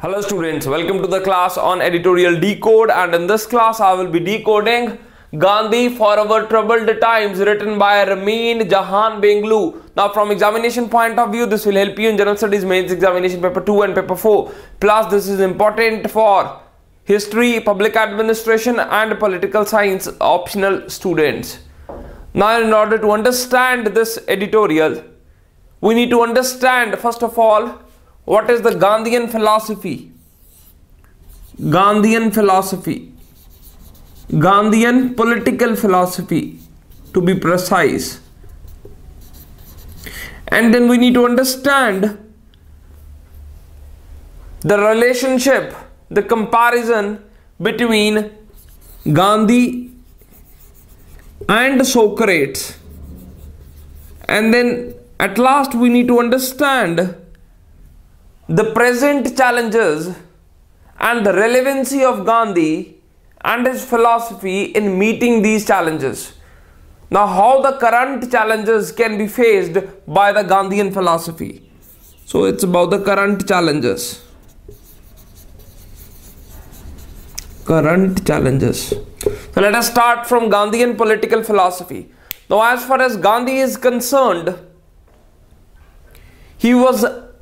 Hello students, welcome to the class on Editorial Decode, and in this class I will be decoding Gandhi for Our Troubled Times, written by Ramin Jahan Benglu. Now from examination point of view, this will help you in General Studies Mains Examination Paper 2 and Paper 4. Plus this is important for History, Public Administration and Political Science optional students. Now in order to understand this editorial, we need to understand first of all what is the Gandhian philosophy. Gandhian philosophy. Gandhian political philosophy, to be precise. And then we need to understand the relationship, the comparison between Gandhi and Socrates. And then at last we need to understand the present challenges and the relevancy of Gandhi and his philosophy in meeting these challenges. Now, how the current challenges can be faced by the Gandhian philosophy. So, it's about the current challenges. Current challenges. So, let us start from Gandhian political philosophy. Now, as far as Gandhi is concerned, he was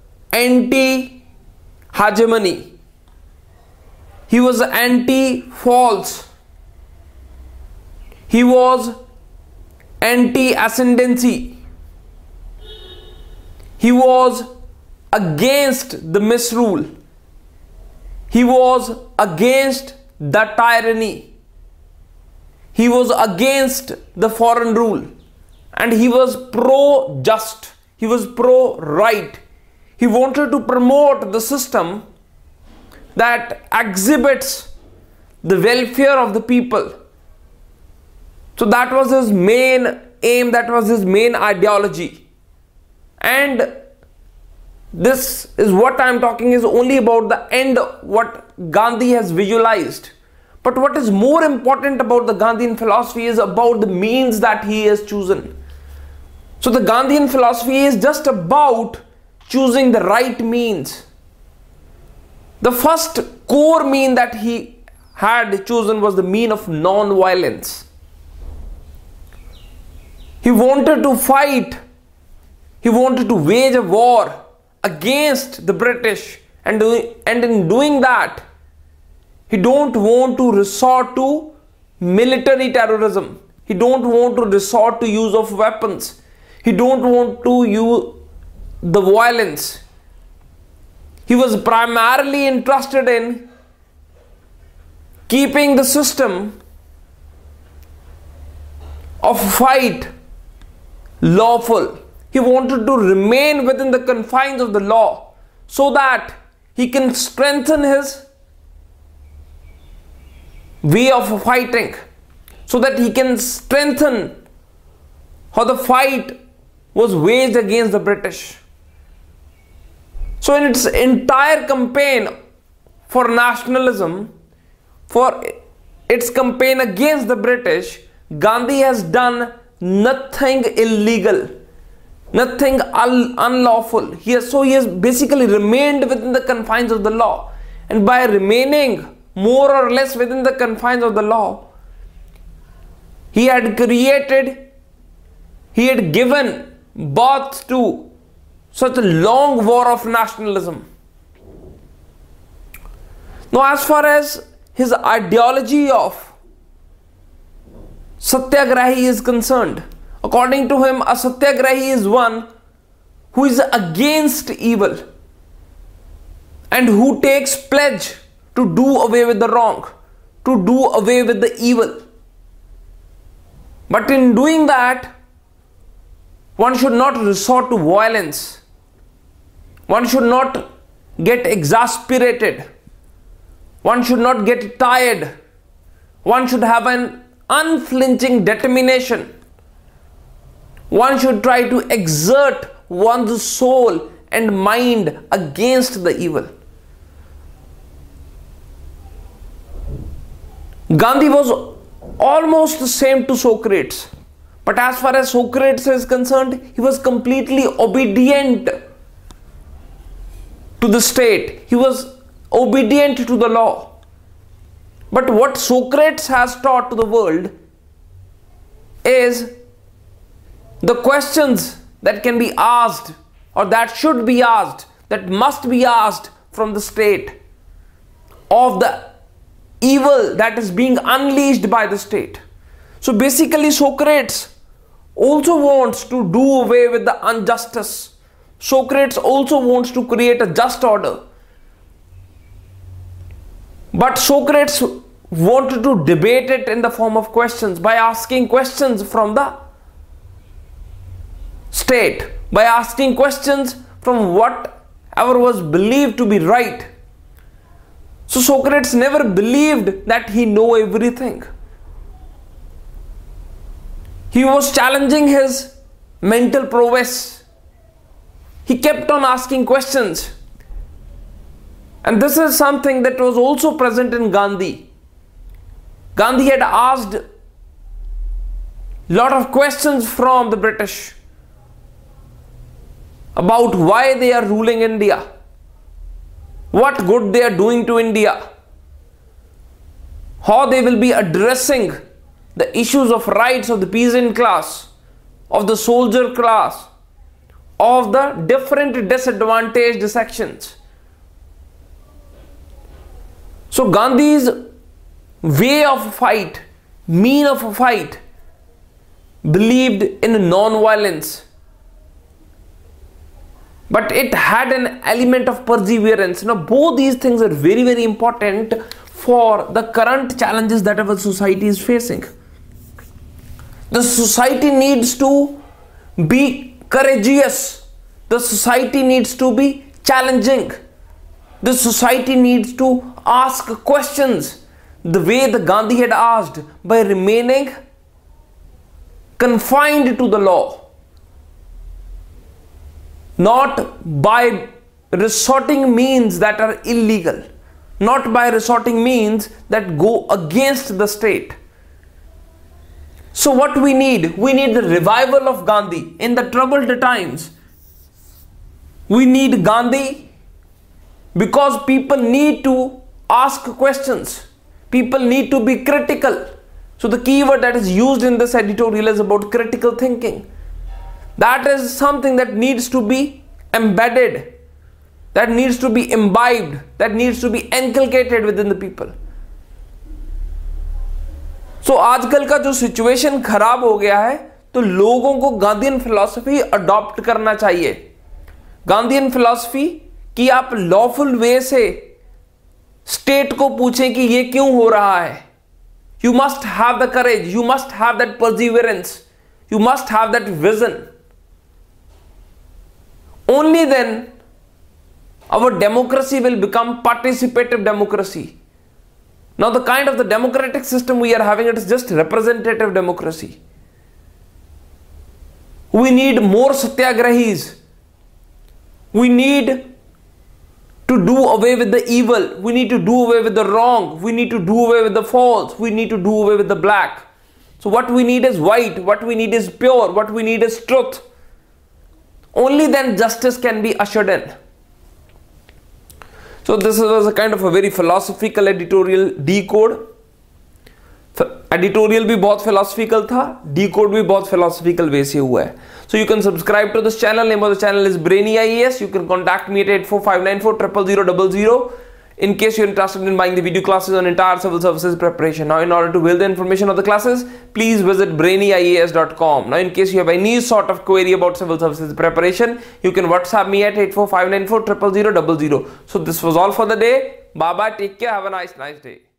anti-hegemony. He was anti-false. He was anti-ascendancy. He was against the misrule. He was against the tyranny. He was against the foreign rule. And he was pro-just. He was pro-right. He wanted to promote the system that exhibits the welfare of the people. So that was his main aim, that was his main ideology. And this is what I am talking is only about the end, what Gandhi has visualized. But what is more important about the Gandhian philosophy is about the means that he has chosen. So the Gandhian philosophy is just about choosing the right means. The first core mean that he had chosen was the mean of non-violence. He wanted to fight. He wanted to wage a war against the British, and in doing that, he don't want to resort to military terrorism. He don't want to resort to use of weapons. He don't want to use the violence. He was primarily interested in keeping the system of fight lawful. He wanted to remain within the confines of the law so that he can strengthen his way of fighting, so that he can strengthen how the fight was waged against the British. So in its entire campaign for nationalism, for its campaign against the British, Gandhi has done nothing illegal, nothing unlawful. He has basically remained within the confines of the law. And by remaining more or less within the confines of the law, he had given birth to such a long war of nationalism. Now, as far as his ideology of Satyagrahi is concerned, according to him, a Satyagrahi is one who is against evil and who takes pledge to do away with the wrong, to do away with the evil. But in doing that, one should not resort to violence. One should not get exasperated. One should not get tired. One should have an unflinching determination. One should try to exert one's soul and mind against the evil. Gandhi was almost the same to Socrates. But as far as Socrates is concerned, he was completely obedient to the state. He was obedient to the law. But what Socrates has taught to the world is the questions that can be asked, or that should be asked, that must be asked from the state, of the evil that is being unleashed by the state. So basically Socrates also wants to do away with the injustice. Socrates also wants to create a just order. But Socrates wanted to debate it in the form of questions, by asking questions from the state, by asking questions from whatever was believed to be right. So Socrates never believed that he knew everything. He was challenging his mental prowess. He kept on asking questions. And this is something that was also present in Gandhi. Gandhi had asked a lot of questions from the British about why they are ruling India, what good they are doing to India, how they will be addressing the issues of rights of the peasant class, of the soldier class, of the different disadvantaged sections. So Gandhi's way of fight, mean of a fight, believed in non-violence, but it had an element of perseverance. Now both these things are very, very important for the current challenges that our society is facing. The society needs to be courageous. The society needs to be challenging. The society needs to ask questions the way the Gandhi had asked, by remaining confined to the law, not by resorting means that are illegal, not by resorting means that go against the state. So what we need the revival of Gandhi in the troubled times. We need Gandhi because people need to ask questions. People need to be critical. So the keyword that is used in this editorial is about critical thinking. That is something that needs to be embedded, that needs to be imbibed, that needs to be inculcated within the people. So आजकल का जो situation खराब हो गया है, तो लोगों को गांधीयन फिलॉसफी अडॉप्ट करना चाहिए. गांधीयन फिलॉसफी कि आप लॉफुल वे से स्टेट को पूछें कि ये क्यों हो रहा है. You must have the courage, you must have that perseverance, you must have that vision. Only then our democracy will become participative democracy. Now the kind of the democratic system we are having, it is just representative democracy. We need more satyagrahis. We need to do away with the evil. We need to do away with the wrong. We need to do away with the false. We need to do away with the black. So what we need is white. What we need is pure. What we need is truth. Only then justice can be ushered in. So this was a kind of a very philosophical editorial. Decode. Editorial भी बहुत philosophical था, decode भी बहुत philosophical way से हुआ है. So you can subscribe to this channel. Name of the channel is BrainyIAS. You can contact me at 84594000000 in case you're interested in buying the video classes on entire civil services preparation. Now in order to avail the information of the classes, please visit BrainyIAS.com. Now in case you have any sort of query about civil services preparation, you can WhatsApp me at 84594000000. So this was all for the day. Bye bye, take care, have a nice day.